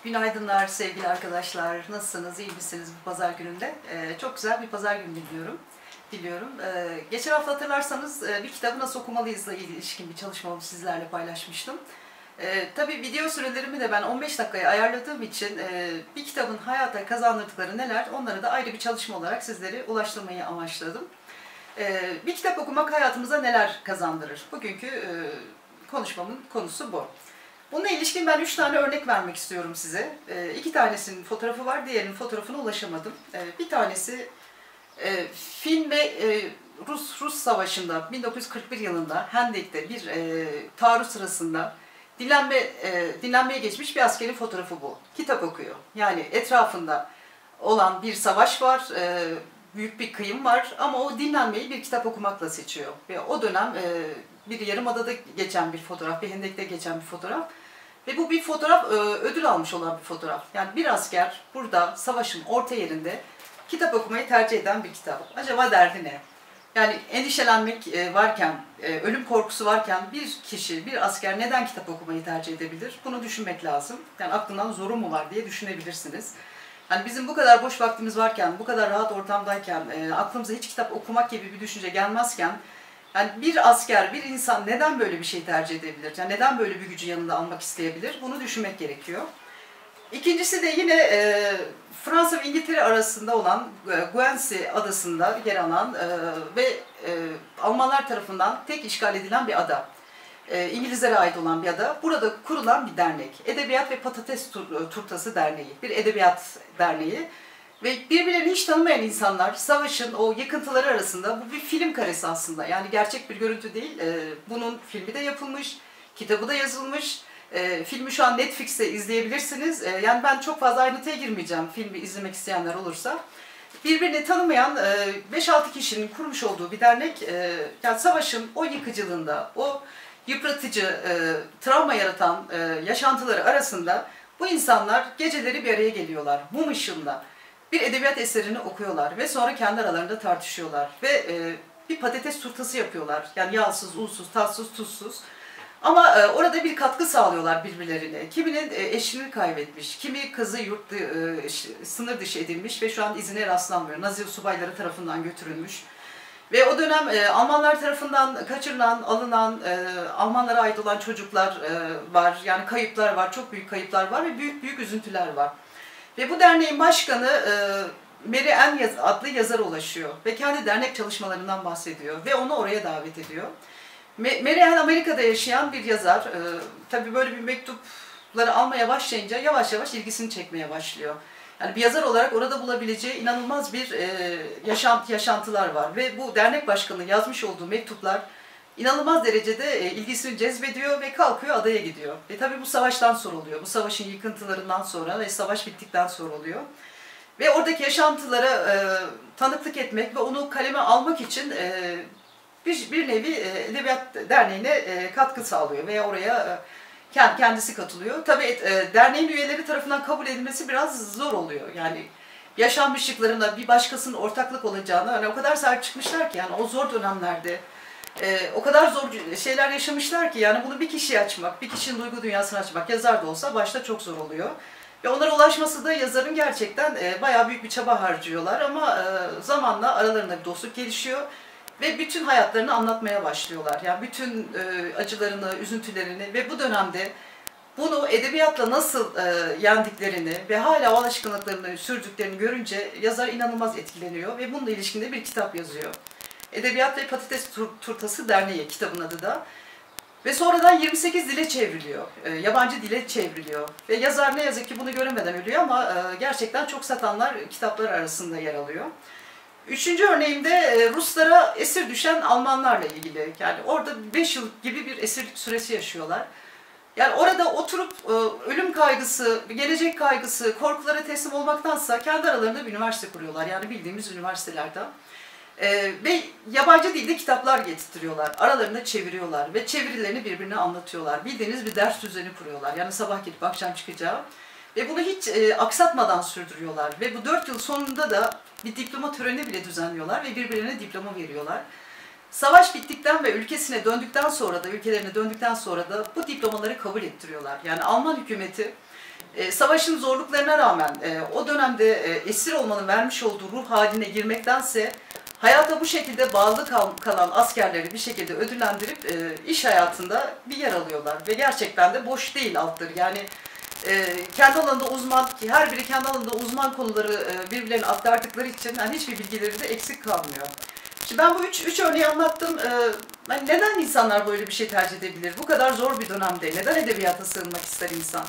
Günaydınlar sevgili arkadaşlar. Nasılsınız? İyi misiniz bu pazar gününde? Çok güzel bir pazar günü diliyorum. Geçen hafta hatırlarsanız bir kitabı nasıl okumalıyızla ilişkin bir çalışmamı sizlerle paylaşmıştım. Tabii video sürelerimi de ben 15 dakikaya ayarladığım için bir kitabın hayata kazandırdıkları neler, onları da ayrı bir çalışma olarak sizlere ulaştırmayı amaçladım. Bir kitap okumak hayatımıza neler kazandırır? Bugünkü konuşmamın konusu bu. Bununla ilişkin ben 3 tane örnek vermek istiyorum size. 2 tanesinin fotoğrafı var, diğerinin fotoğrafına ulaşamadım. Bir tanesi film ve Rus Savaşı'nda 1941 yılında Hendek'te bir taarruz sırasında dinlenmeye geçmiş bir askerin fotoğrafı bu. Kitap okuyor. Yani etrafında olan bir savaş var, büyük bir kıyım var ama o dinlenmeyi bir kitap okumakla seçiyor. Ve o dönem bir yarımadada geçen bir fotoğraf, bir hendekte geçen bir fotoğraf. Ve bu bir fotoğraf, ödül almış olan bir fotoğraf. Yani bir asker burada savaşın orta yerinde kitap okumayı tercih eden bir kitap. Acaba derdi ne? Yani endişelenmek varken, ölüm korkusu varken bir kişi, bir asker neden kitap okumayı tercih edebilir? Bunu düşünmek lazım. Yani aklından zoru mu var diye düşünebilirsiniz. Yani bizim bu kadar boş vaktimiz varken, bu kadar rahat ortamdayken, aklımıza hiç kitap okumak gibi bir düşünce gelmezken, yani bir asker, bir insan neden böyle bir şey tercih edebilir? Yani neden böyle bir gücü yanında almak isteyebilir? Bunu düşünmek gerekiyor. İkincisi de yine Fransa ve İngiltere arasında olan Guernsey adasında yer alan ve Almanlar tarafından tek işgal edilen bir ada. İngilizlere ait olan bir ada. Burada kurulan bir dernek. Edebiyat ve Patates Turtası Derneği. Bir edebiyat derneği. Ve birbirlerini hiç tanımayan insanlar savaşın o yıkıntıları arasında, bu bir film karesi aslında. Yani gerçek bir görüntü değil. Bunun filmi de yapılmış, kitabı da yazılmış. Filmi şu an Netflix'te izleyebilirsiniz. Yani ben çok fazla ayrıntıya girmeyeceğim filmi izlemek isteyenler olursa. Birbirini tanımayan 5-6 kişinin kurmuş olduğu bir dernek, yani savaşın o yıkıcılığında, o yıpratıcı, travma yaratan yaşantıları arasında bu insanlar geceleri bir araya geliyorlar, mum ışığında. Bir edebiyat eserini okuyorlar ve sonra kendi aralarında tartışıyorlar ve bir patates turtası yapıyorlar. Yani yağsız, unsuz, tatsız, tuzsuz. Ama orada bir katkı sağlıyorlar birbirlerine. Kiminin eşini kaybetmiş, kimi kızı sınır dışı edilmiş ve şu an izine rastlanmıyor. Nazi subayları tarafından götürülmüş. Ve o dönem Almanlar tarafından kaçırılan, alınan, Almanlara ait olan çocuklar var. Yani kayıplar var, çok büyük kayıplar var ve büyük büyük üzüntüler var. Ve bu derneğin başkanı Mary Ann adlı yazara ulaşıyor ve kendi dernek çalışmalarından bahsediyor ve onu oraya davet ediyor. Mary Ann Amerika'da yaşayan bir yazar. Tabii böyle bir mektupları almaya başlayınca yavaş yavaş ilgisini çekmeye başlıyor. Yani bir yazar olarak orada bulabileceği inanılmaz bir yaşantılar var ve bu dernek başkanının yazmış olduğu mektuplar inanılmaz derecede ilgisini cezbediyor ve kalkıyor adaya gidiyor. Ve tabii bu savaştan sonra oluyor. Bu savaşın yıkıntılarından sonra ve savaş bittikten sonra oluyor. Ve oradaki yaşantılara tanıklık etmek ve onu kaleme almak için bir nevi Edebiyat Derneği'ne katkı sağlıyor veya oraya kendisi katılıyor. Tabii derneğin üyeleri tarafından kabul edilmesi biraz zor oluyor. Yani yaşanmışlıklarına bir başkasının ortaklık olacağını, hani o kadar sahip çıkmışlar ki yani o zor dönemlerde o kadar zor şeyler yaşamışlar ki yani bunu bir kişiye açmak, bir kişinin duygu dünyasını açmak, yazar da olsa başta çok zor oluyor. Ve onlara ulaşması da yazarın gerçekten bayağı büyük bir çaba harcıyorlar ama zamanla aralarında bir dostluk gelişiyor ve bütün hayatlarını anlatmaya başlıyorlar. Yani bütün acılarını, üzüntülerini ve bu dönemde bunu edebiyatla nasıl yendiklerini ve hala o alışkanlıklarını sürdüklerini görünce yazar inanılmaz etkileniyor ve bununla ilişkinde bir kitap yazıyor. Edebiyat ve Patates Turtası Derneği kitabın adı da. Ve sonradan 28 dile çevriliyor, yabancı dile çevriliyor. Ve yazar ne yazık ki bunu göremeden ölüyor ama gerçekten çok satanlar kitaplar arasında yer alıyor. Üçüncü örneğimde Ruslara esir düşen Almanlarla ilgili. Yani orada 5 yıl gibi bir esirlik süresi yaşıyorlar. Yani orada oturup ölüm kaygısı, gelecek kaygısı, korkulara teslim olmaktansa kendi aralarında bir üniversite kuruyorlar. Yani bildiğimiz üniversitelerden. Ve yabancı dilde kitaplar getirtiyorlar, aralarında çeviriyorlar ve çevirilerini birbirine anlatıyorlar. Bildiğiniz bir ders düzeni kuruyorlar. Yani sabah gidip akşam çıkacağı. Ve bunu hiç aksatmadan sürdürüyorlar. Ve bu 4 yıl sonunda da bir diploma töreni bile düzenliyorlar ve birbirlerine diploma veriyorlar. Savaş bittikten ve ülkesine döndükten sonra da, ülkelerine döndükten sonra da bu diplomaları kabul ettiriyorlar. Yani Alman hükümeti savaşın zorluklarına rağmen o dönemde esir olmanın vermiş olduğu ruh haline girmektense hayata bu şekilde bağlı kalan askerleri bir şekilde ödüllendirip iş hayatında bir yer alıyorlar. Ve gerçekten de boş değil altları. Yani kendi alanında uzman, her biri kendi alanında uzman konuları birbirlerine aktardıkları için yani hiçbir bilgileri de eksik kalmıyor. Şimdi ben bu üç örneği anlattım. Yani neden insanlar böyle bir şey tercih edebilir? Bu kadar zor bir dönemde neden edebiyata sığınmak ister insan?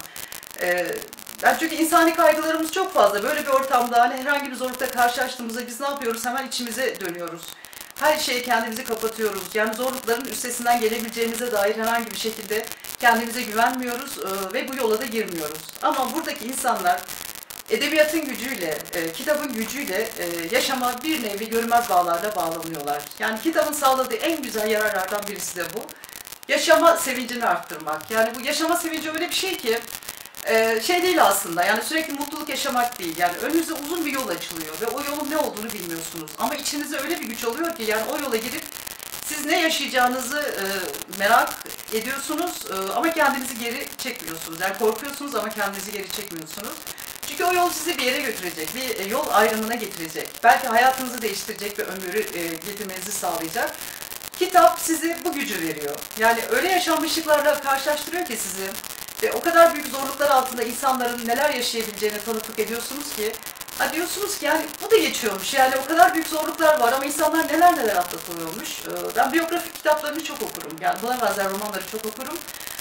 Yani çünkü insani kaygılarımız çok fazla. Böyle bir ortamda hani herhangi bir zorlukla karşılaştığımızda biz ne yapıyoruz? Hemen içimize dönüyoruz. Her şeye kendimizi kapatıyoruz. Yani zorlukların üstesinden gelebileceğimize dair herhangi bir şekilde kendimize güvenmiyoruz ve bu yola da girmiyoruz. Ama buradaki insanlar edebiyatın gücüyle, kitabın gücüyle yaşama bir nevi görünmez bağlarla bağlanıyorlar. Yani kitabın sağladığı en güzel yararlardan birisi de bu. Yaşama sevincini arttırmak. Yani bu yaşama sevinci öyle bir şey ki şey değil aslında, yani sürekli mutluluk yaşamak değil. Yani önünüze uzun bir yol açılıyor ve o yolun ne olduğunu bilmiyorsunuz. Ama içinizde öyle bir güç oluyor ki yani o yola girip siz ne yaşayacağınızı merak ediyorsunuz ama kendinizi geri çekmiyorsunuz. Yani korkuyorsunuz ama kendinizi geri çekmiyorsunuz. Çünkü o yol sizi bir yere götürecek, bir yol ayrımına getirecek. Belki hayatınızı değiştirecek ve ömrü getirmenizi sağlayacak. Kitap size bu gücü veriyor. Yani öyle yaşanmışlıklarla karşılaştırıyor ki sizi ve o kadar büyük zorluklar altında insanların neler yaşayabileceğine tanıklık ediyorsunuz ki diyorsunuz ki yani bu da geçiyormuş. Yani o kadar büyük zorluklar var ama insanlar neler neler atlatılıyormuş. Ben biyografik kitaplarını çok okurum. Yani buna benzer romanları çok okurum.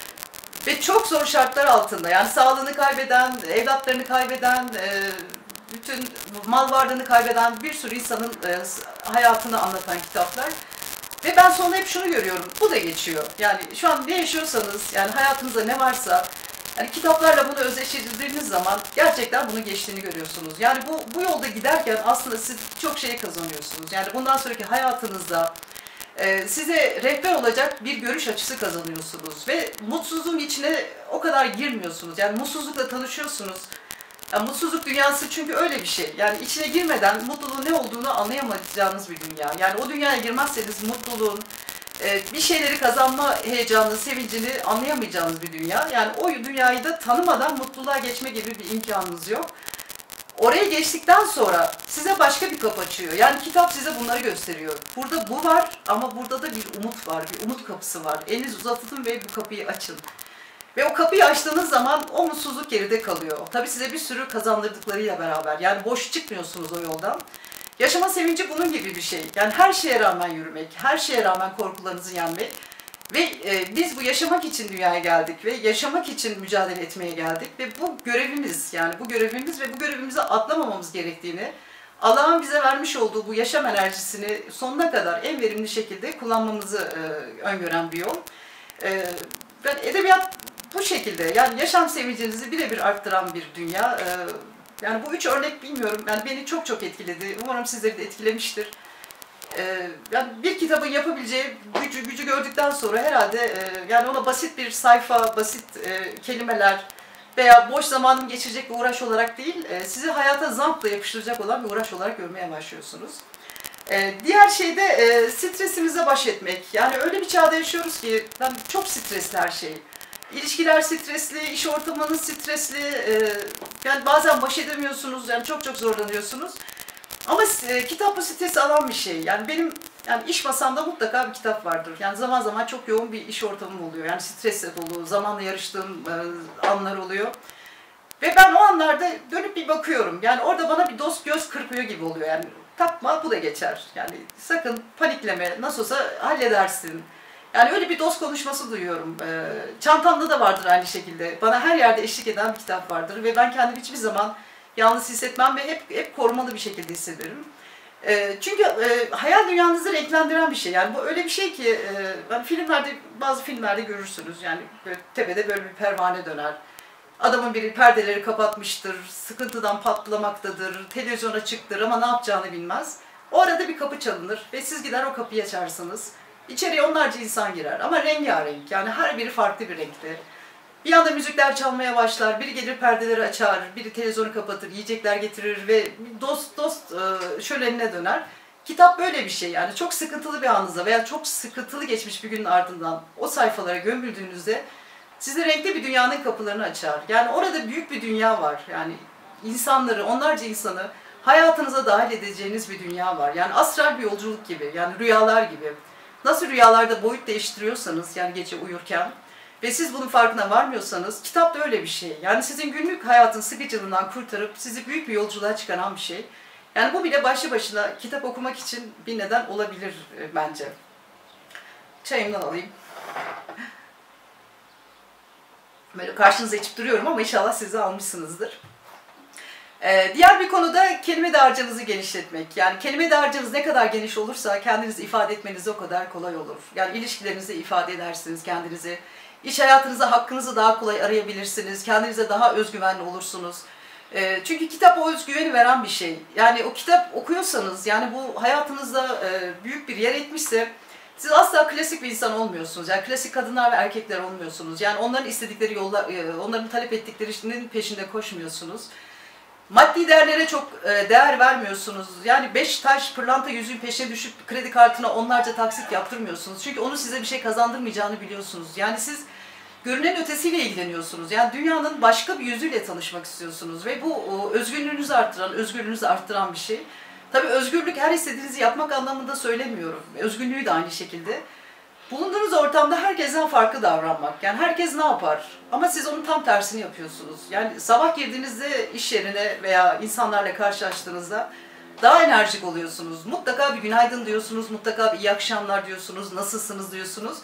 Ve çok zor şartlar altında, yani sağlığını kaybeden, evlatlarını kaybeden, bütün mal varlığını kaybeden bir sürü insanın hayatını anlatan kitaplar. Ve ben sonunda hep şunu görüyorum, bu da geçiyor. Yani şu an ne yaşıyorsanız, yani hayatınızda ne varsa, yani kitaplarla bunu özdeşleştirdiğiniz zaman gerçekten bunu geçtiğini görüyorsunuz. Yani bu yolda giderken aslında siz çok şey kazanıyorsunuz. Yani bundan sonraki hayatınızda size rehber olacak bir görüş açısı kazanıyorsunuz ve mutsuzluğun içine o kadar girmiyorsunuz. Yani mutsuzlukla tanışıyorsunuz. Yani mutsuzluk dünyası çünkü öyle bir şey. Yani içine girmeden mutluluğun ne olduğunu anlayamayacağınız bir dünya. Yani o dünyaya girmezseniz mutluluğun, bir şeyleri kazanma heyecanını, sevincini anlayamayacağınız bir dünya. Yani o dünyayı da tanımadan mutluluğa geçme gibi bir imkanınız yok. Oraya geçtikten sonra size başka bir kapı açıyor. Yani kitap size bunları gösteriyor. Burada bu var ama burada da bir umut var, bir umut kapısı var. Elinizi uzatın ve bu kapıyı açın. Ve o kapıyı açtığınız zaman o mutsuzluk geride kalıyor. Tabii size bir sürü kazandırdıklarıyla beraber. Yani boş çıkmıyorsunuz o yoldan. Yaşama sevinci bunun gibi bir şey. Yani her şeye rağmen yürümek, her şeye rağmen korkularınızı yenmek. Ve biz bu yaşamak için dünyaya geldik ve yaşamak için mücadele etmeye geldik. Ve bu görevimiz, yani bu görevimiz ve bu görevimizi atlamamamız gerektiğini, Allah'ın bize vermiş olduğu bu yaşam enerjisini sonuna kadar en verimli şekilde kullanmamızı öngören bir yol. Ben edebiyat bu şekilde, yani yaşam sevincinizi birebir arttıran bir dünya. Yani bu üç örnek bilmiyorum, yani beni çok çok etkiledi. Umarım sizleri de etkilemiştir. Yani bir kitabın yapabileceği gücü gördükten sonra herhalde yani ona basit bir sayfa, basit kelimeler veya boş zamanını geçirecek bir uğraş olarak değil, sizi hayata zamkla yapıştıracak olan bir uğraş olarak görmeye başlıyorsunuz. Diğer şey de stresimize baş etmek. Yani öyle bir çağda yaşıyoruz ki yani çok stresli her şey. İlişkiler stresli, iş ortamınız stresli, yani bazen baş edemiyorsunuz, yani çok çok zorlanıyorsunuz. Ama kitap bu stresi alan bir şey. Yani benim iş masamda mutlaka bir kitap vardır. Yani zaman zaman çok yoğun bir iş ortamım oluyor. Yani stresle dolu, zamanla yarıştığım anlar oluyor. Ve ben o anlarda dönüp bir bakıyorum. Yani orada bana bir dost göz kırpıyor gibi oluyor. Yani takma, bu da geçer. Yani sakın panikleme, nasıl olsa halledersin. Yani öyle bir dost konuşması duyuyorum. Çantamda da vardır aynı şekilde. Bana her yerde eşlik eden bir kitap vardır. Ve ben kendimi hiçbir zaman yalnız hissetmem ve hep korumalı bir şekilde hissederim. Çünkü hayal dünyanızı renklendiren bir şey. Yani bu öyle bir şey ki bazı filmlerde görürsünüz. Yani böyle, tepede böyle bir pervane döner. Adamın biri perdeleri kapatmıştır, sıkıntıdan patlamaktadır, televizyon açıktır ama ne yapacağını bilmez. O arada bir kapı çalınır ve siz gider o kapıyı açarsınız. İçeriye onlarca insan girer ama rengarenk, yani her biri farklı bir renkte. Bir anda müzikler çalmaya başlar, biri gelir perdeleri açar, biri televizyonu kapatır, yiyecekler getirir ve dost şölenine döner. Kitap böyle bir şey, yani çok sıkıntılı bir anınızda veya çok sıkıntılı geçmiş bir günün ardından o sayfalara gömüldüğünüzde size renkli bir dünyanın kapılarını açar. Yani orada büyük bir dünya var. Yani insanları, onlarca insanı hayatınıza dahil edeceğiniz bir dünya var. Yani astral bir yolculuk gibi, yani rüyalar gibi. Nasıl rüyalarda boyut değiştiriyorsanız, yani gece uyurken ve siz bunun farkına varmıyorsanız, kitap da öyle bir şey. Yani sizin günlük hayatın sıkıcılığından kurtarıp sizi büyük bir yolculuğa çıkaran bir şey. Yani bu bile başlı başına kitap okumak için bir neden olabilir bence. Çayımdan alayım. Böyle karşınıza içip duruyorum ama inşallah siz de almışsınızdır. Diğer bir konu da kelime dağarcığınızı genişletmek. Yani kelime dağarcığınız ne kadar geniş olursa kendinizi ifade etmeniz o kadar kolay olur. Yani ilişkilerinizi ifade edersiniz kendinizi. İş hayatınızda hakkınızı daha kolay arayabilirsiniz. Kendinize daha özgüvenli olursunuz. Çünkü kitap o özgüveni veren bir şey. Yani o kitap okuyorsanız, yani bu hayatınızda büyük bir yer etmişse siz asla klasik bir insan olmuyorsunuz. Yani klasik kadınlar ve erkekler olmuyorsunuz. Yani onların istedikleri yollar, onların talep ettiklerinin peşinde koşmuyorsunuz. Maddi değerlere çok değer vermiyorsunuz. Yani 5 taş pırlanta yüzüğün peşine düşüp kredi kartına onlarca taksit yaptırmıyorsunuz. Çünkü onun size bir şey kazandırmayacağını biliyorsunuz. Yani siz görünen ötesiyle ilgileniyorsunuz. Yani dünyanın başka bir yüzüyle tanışmak istiyorsunuz. Ve bu özgürlüğünüzü arttıran, özgürlüğünüzü arttıran bir şey. Tabii özgürlük her istediğinizi yapmak anlamında söylemiyorum. Özgürlüğü de aynı şekilde. Bulunduğunuz ortamda herkesten farklı davranmak. Yani herkes ne yapar? Ama siz onun tam tersini yapıyorsunuz. Yani sabah girdiğinizde iş yerine veya insanlarla karşılaştığınızda daha enerjik oluyorsunuz. Mutlaka bir günaydın diyorsunuz, mutlaka bir iyi akşamlar diyorsunuz, nasılsınız diyorsunuz.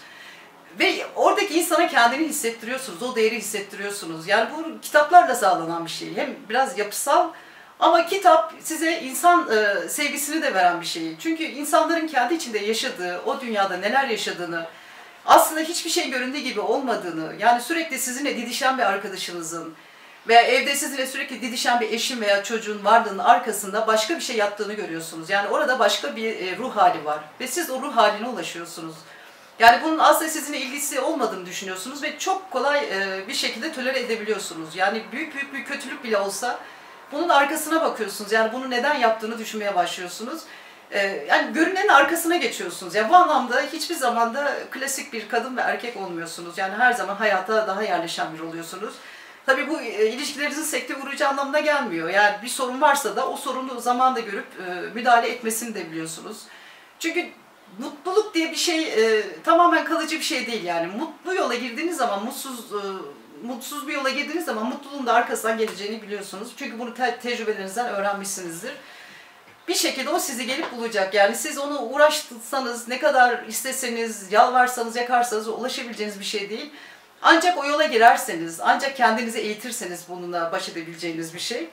Ve oradaki insana kendini hissettiriyorsunuz, o değeri hissettiriyorsunuz. Yani bu kitaplarla sağlanan bir şey. Hem biraz yapısal ama kitap size insan sevgisini de veren bir şey. Çünkü insanların kendi içinde yaşadığı, o dünyada neler yaşadığını, aslında hiçbir şey göründüğü gibi olmadığını, yani sürekli sizinle didişen bir arkadaşınızın veya evde sizinle sürekli didişen bir eşin veya çocuğun varlığının arkasında başka bir şey yattığını görüyorsunuz. Yani orada başka bir ruh hali var ve siz o ruh haline ulaşıyorsunuz. Yani bunun aslında sizinle ilgisi olmadığını düşünüyorsunuz ve çok kolay bir şekilde tolere edebiliyorsunuz. Yani büyük bir kötülük bile olsa bunun arkasına bakıyorsunuz. Yani bunu neden yaptığını düşünmeye başlıyorsunuz. Yani görünenin arkasına geçiyorsunuz. Yani bu anlamda hiçbir zaman da klasik bir kadın ve erkek olmuyorsunuz. Yani her zaman hayata daha yerleşen biri oluyorsunuz. Tabii bu ilişkilerinizin sekteye uğrayacağı anlamına gelmiyor. Yani bir sorun varsa da o sorunu zamanda görüp müdahale etmesini de biliyorsunuz. Çünkü mutluluk diye bir şey tamamen kalıcı bir şey değil yani. Mutlu yola girdiğiniz zaman, mutsuz bir yola girdiğiniz zaman mutluluğun da arkasından geleceğini biliyorsunuz. Çünkü bunu tecrübelerinizden öğrenmişsinizdir. Bir şekilde o sizi gelip bulacak. Yani siz onu uğraştırsanız, ne kadar isteseniz, yalvarsanız, yakarsanız ulaşabileceğiniz bir şey değil. Ancak o yola girerseniz, ancak kendinizi eğitirseniz bununla baş edebileceğiniz bir şey.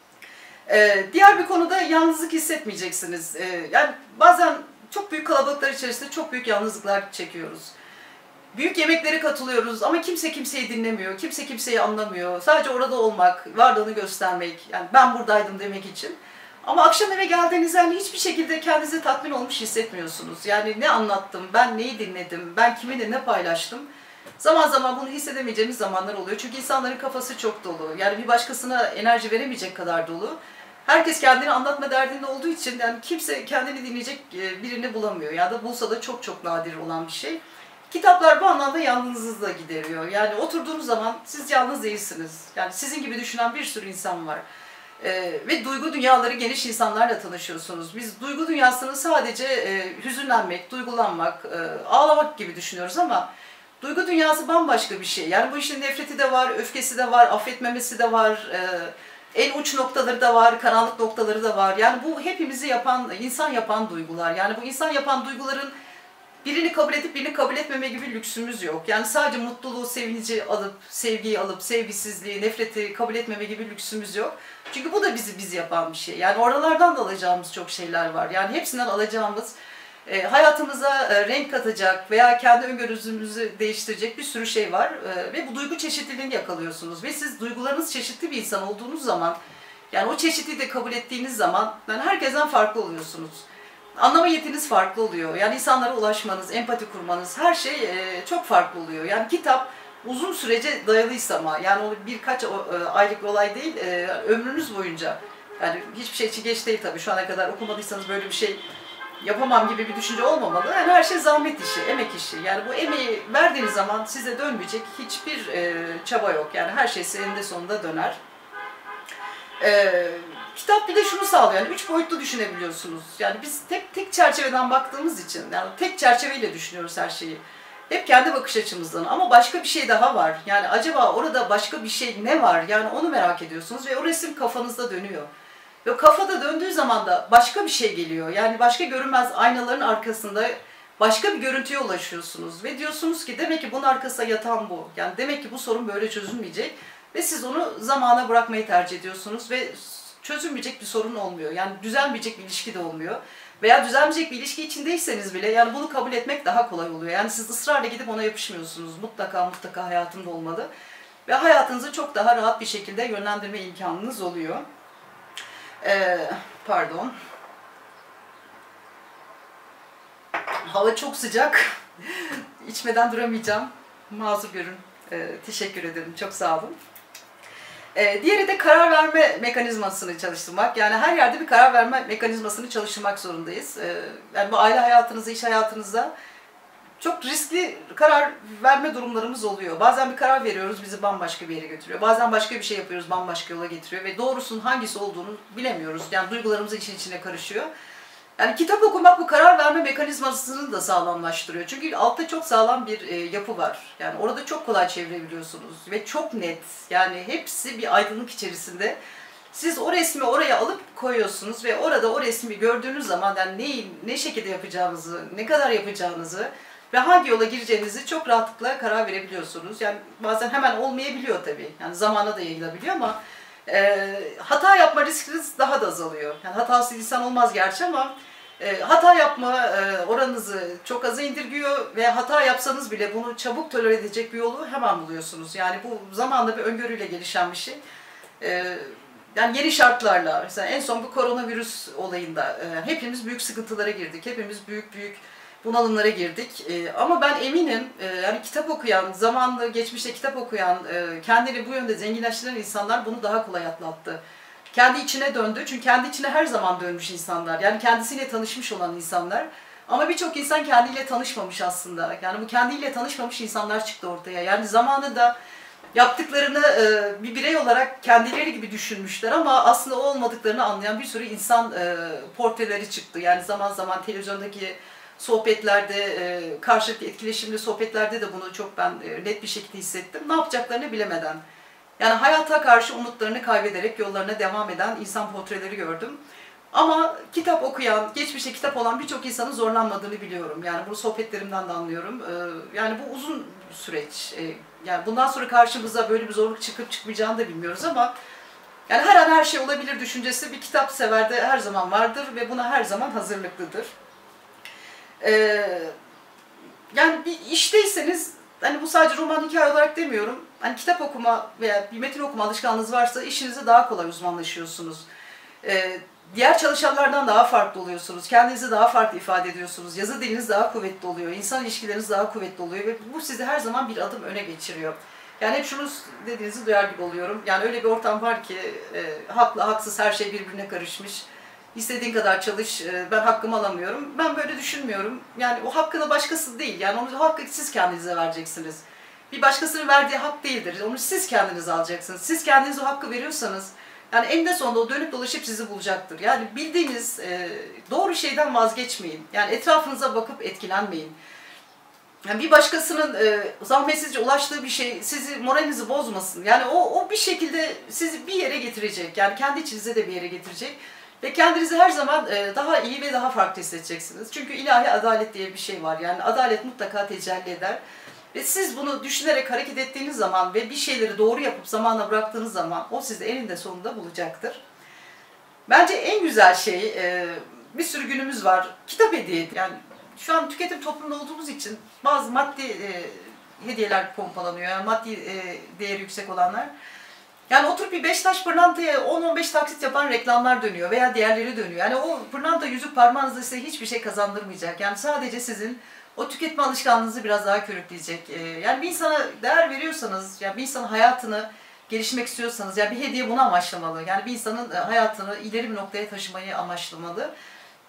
Diğer bir konuda yalnızlık hissetmeyeceksiniz. Yani bazen çok büyük kalabalıklar içerisinde çok büyük yalnızlıklar çekiyoruz. Büyük yemeklere katılıyoruz ama kimse kimseyi dinlemiyor, kimse kimseyi anlamıyor. Sadece orada olmak, varlığını göstermek, yani ben buradaydım demek için. Ama akşam eve geldiğinizde yani hiçbir şekilde kendinizi tatmin olmuş hissetmiyorsunuz. Yani ne anlattım, ben neyi dinledim, ben kiminle ne paylaştım. Zaman zaman bunu hissedemeyeceğimiz zamanlar oluyor. Çünkü insanların kafası çok dolu. Yani bir başkasına enerji veremeyecek kadar dolu. Herkes kendini anlatma derdinde olduğu için yani kimse kendini dinleyecek birini bulamıyor. Ya da bulsa da çok nadir olan bir şey. Kitaplar bu anlamda yalnızlığı da gideriyor. Yani oturduğunuz zaman siz yalnız değilsiniz. Yani sizin gibi düşünen bir sürü insan var. Ve duygu dünyaları geniş insanlarla tanışıyorsunuz. Biz duygu dünyasını sadece hüzünlenmek, duygulanmak, ağlamak gibi düşünüyoruz ama duygu dünyası bambaşka bir şey. Yani bu işin nefreti de var, öfkesi de var, affetmemesi de var, en uç noktaları da var, karanlık noktaları da var. Yani bu hepimizi yapan, insan yapan duygular. Yani bu insan yapan duyguların birini kabul edip birini kabul etmeme gibi lüksümüz yok. Yani sadece mutluluğu, sevinci alıp, sevgiyi alıp, sevgisizliği, nefreti kabul etmeme gibi lüksümüz yok. Çünkü bu da bizi yapan bir şey. Yani oralardan da alacağımız çok şeyler var. Yani hepsinden alacağımız, hayatımıza renk katacak veya kendi öngörünüzü değiştirecek bir sürü şey var. Ve bu duygu çeşitliliğini yakalıyorsunuz. Ve siz duygularınız çeşitli bir insan olduğunuz zaman, yani o çeşitliliği de kabul ettiğiniz zaman yani herkesten farklı oluyorsunuz. Anlama yetiniz farklı oluyor. Yani insanlara ulaşmanız, empati kurmanız, her şey çok farklı oluyor. Yani kitap uzun sürece dayalıysa ama, yani o birkaç aylık bir olay değil, ömrünüz boyunca. Yani hiçbir şey için geç değil tabii. Şu ana kadar okumadıysanız böyle bir şey yapamam gibi bir düşünce olmamalı. Yani her şey zahmet işi, emek işi. Yani bu emeği verdiğiniz zaman size dönmeyecek hiçbir çaba yok. Yani her şey size eninde sonunda döner. Kitap bir de şunu sağlıyor, yani 3 boyutlu düşünebiliyorsunuz. Yani biz tek çerçeveden baktığımız için, yani tek çerçeveyle düşünüyoruz her şeyi. Hep kendi bakış açımızdan, ama başka bir şey daha var. Yani acaba orada başka bir şey ne var? Yani onu merak ediyorsunuz ve o resim kafanızda dönüyor. Ve kafada döndüğü zaman da başka bir şey geliyor. Yani başka görünmez aynaların arkasında başka bir görüntüye ulaşıyorsunuz. Ve diyorsunuz ki demek ki bunun arkasında yatan bu. Yani demek ki bu sorun böyle çözülmeyecek. Ve siz onu zamana bırakmayı tercih ediyorsunuz ve çözülmeyecek bir sorun olmuyor. Yani düzelmeyecek bir ilişki de olmuyor. Veya düzelmeyecek bir ilişki içindeyseniz bile yani bunu kabul etmek daha kolay oluyor. Yani siz ısrarla gidip ona yapışmıyorsunuz. Mutlaka hayatımda olmalı. Ve hayatınızı çok daha rahat bir şekilde yönlendirme imkanınız oluyor. Pardon. Hava çok sıcak. İçmeden duramayacağım. Mazur görün. Teşekkür ederim. Çok sağ olun. Diğeri de karar verme mekanizmasını çalıştırmak. Yani her yerde bir karar verme mekanizmasını çalıştırmak zorundayız. Yani bu aile hayatınızda, iş hayatınızda çok riskli karar verme durumlarımız oluyor. Bazen bir karar veriyoruz, bizi bambaşka bir yere götürüyor. Bazen başka bir şey yapıyoruz, bambaşka yola getiriyor ve doğrusunun hangisi olduğunu bilemiyoruz. Yani duygularımız işin içine karışıyor. Yani kitap okumak bu karar verme mekanizmasını da sağlamlaştırıyor. Çünkü altta çok sağlam bir yapı var. Yani orada çok kolay çevirebiliyorsunuz ve çok net. Yani hepsi bir aydınlık içerisinde. Siz o resmi oraya alıp koyuyorsunuz ve orada o resmi gördüğünüz zaman yani ne şekilde yapacağınızı, ne kadar yapacağınızı ve hangi yola gireceğinizi çok rahatlıkla karar verebiliyorsunuz. Yani bazen hemen olmayabiliyor tabii. Yani zamana da yayılabiliyor ama hata yapma riskiniz daha da azalıyor. Yani hatasız insan olmaz gerçi ama hata yapma oranınızı çok aza indirgiyor ve hata yapsanız bile bunu çabuk tolere edecek bir yolu hemen buluyorsunuz. Yani bu zamanla bir öngörüyle gelişen bir şey. Yani yeni şartlarla, mesela en son bu koronavirüs olayında hepimiz büyük sıkıntılara girdik. Hepimiz büyük bunalımlara girdik. Ama ben eminim yani kitap okuyan, zamanla geçmişte kitap okuyan, kendini bu yönde zenginleştiren insanlar bunu daha kolay atlattı. Kendi içine döndü. Çünkü kendi içine her zaman dönmüş insanlar. Yani kendisiyle tanışmış olan insanlar. Ama birçok insan kendiyle tanışmamış aslında. Yani bu kendiyle tanışmamış insanlar çıktı ortaya. Yani zamanında yaptıklarını bir birey olarak kendileri gibi düşünmüşler ama aslında o olmadıklarını anlayan bir sürü insan portreleri çıktı. Yani zaman zaman televizyondaki sohbetlerde, karşılıklı etkileşimli sohbetlerde de bunu çok ben net bir şekilde hissettim. Ne yapacaklarını bilemeden. Yani hayata karşı umutlarını kaybederek yollarına devam eden insan portreleri gördüm. Ama kitap okuyan, geçmişte kitap olan birçok insanın zorlanmadığını biliyorum. Yani bunu sohbetlerimden de anlıyorum. Yani bu uzun süreç. Yani bundan sonra karşımıza böyle bir zorluk çıkıp çıkmayacağını da bilmiyoruz ama yani her an her şey olabilir düşüncesi bir kitap severde her zaman vardır ve buna her zaman hazırlıklıdır. Yani bir işteyseniz, hani bu sadece roman hikaye olarak demiyorum, hani kitap okuma veya bir metin okuma alışkanlığınız varsa işinize daha kolay uzmanlaşıyorsunuz. Diğer çalışanlardan daha farklı oluyorsunuz, kendinizi daha farklı ifade ediyorsunuz, yazı diliniz daha kuvvetli oluyor, insan ilişkileriniz daha kuvvetli oluyor ve bu sizi her zaman bir adım öne geçiriyor. Yani hep şunu dediğinizi duyar gibi oluyorum, yani öyle bir ortam var ki haklı haksız her şey birbirine karışmış. İstediğin kadar çalış, ben hakkımı alamıyorum. Ben böyle düşünmüyorum. Yani o hakkını başkası değil. Yani onu hakkı siz kendinize vereceksiniz. Bir başkasının verdiği hak değildir. Onu siz kendiniz alacaksınız. Siz kendiniz o hakkı veriyorsanız, yani eninde sonunda o dönüp dolaşıp sizi bulacaktır. Yani bildiğiniz doğru şeyden vazgeçmeyin. Yani etrafınıza bakıp etkilenmeyin. Yani bir başkasının zahmetsizce ulaştığı bir şey sizi, moralinizi bozmasın. Yani o bir şekilde sizi bir yere getirecek. Yani kendi içinize de bir yere getirecek. Ve kendinizi her zaman daha iyi ve daha farklı hissedeceksiniz. Çünkü ilahi adalet diye bir şey var. Yani adalet mutlaka tecelli eder. Ve siz bunu düşünerek hareket ettiğiniz zaman ve bir şeyleri doğru yapıp zamana bıraktığınız zaman o sizi eninde sonunda bulacaktır. Bence en güzel şey, bir sürü günümüz var, kitap hediye. Yani şu an tüketim toplumunda olduğumuz için bazı maddi hediyeler pompalanıyor. Yani maddi değeri yüksek olanlar. Yani oturup bir Beşiktaş pırlantaya 10-15 taksit yapan reklamlar dönüyor veya diğerleri dönüyor. Yani o pırlanta yüzük parmağınızda size hiçbir şey kazandırmayacak. Yani sadece sizin o tüketme alışkanlığınızı biraz daha körükleyecek. Yani bir insana değer veriyorsanız, yani bir insanın hayatını gelişmek istiyorsanız, yani bir hediye bunu amaçlamalı. Yani bir insanın hayatını ileri bir noktaya taşımayı amaçlamalı.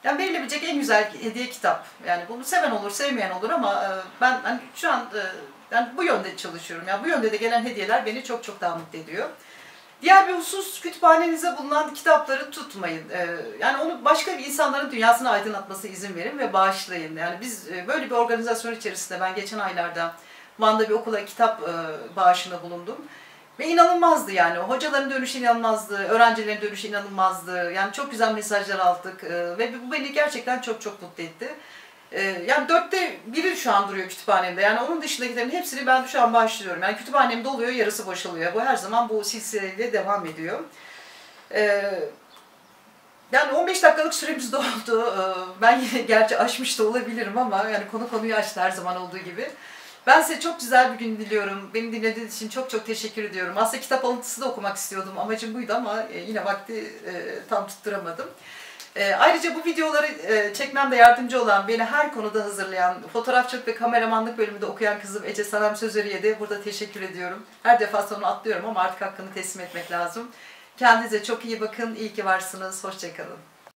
Yani verilebilecek en güzel hediye kitap. Yani bunu seven olur, sevmeyen olur ama ben hani şu an yani bu yönde çalışıyorum. Yani bu yönde de gelen hediyeler beni çok çok daha mutlu ediyor. Diğer bir husus, kütüphanenizde bulunan kitapları tutmayın. Yani onu başka bir insanların dünyasını aydınlatmasına izin verin ve bağışlayın. Yani biz böyle bir organizasyon içerisinde ben geçen aylarda Van'da bir okula kitap bağışında bulundum. Ve inanılmazdı yani. Hocaların dönüşü inanılmazdı, öğrencilerin dönüşü inanılmazdı. Yani çok güzel mesajlar aldık ve bu beni gerçekten çok çok mutlu etti. Yani 1/4 şu an duruyor kütüphanemde. Yani onun dışındakilerin hepsini ben şu an başlıyorum. Yani kütüphanem doluyor, yarısı boşalıyor. Bu her zaman bu silsileyle devam ediyor. Yani 15 dakikalık süremiz doldu. Ben gerçi aşmış da olabilirim ama yani konuyu açtı her zaman olduğu gibi. Ben size çok güzel bir gün diliyorum. Beni dinlediğiniz için çok çok teşekkür ediyorum. Aslında kitap alıntısı da okumak istiyordum. Amacım buydu ama yine vakti tam tutturamadım. Ayrıca bu videoları çekmemde yardımcı olan, beni her konuda hazırlayan, fotoğrafçılık ve kameramanlık bölümünde okuyan kızım Ece Sanem Sözeri'ye de burada teşekkür ediyorum. Her defasında onu atlıyorum ama artık hakkını teslim etmek lazım. Kendinize çok iyi bakın. İyi ki varsınız. Hoşça kalın.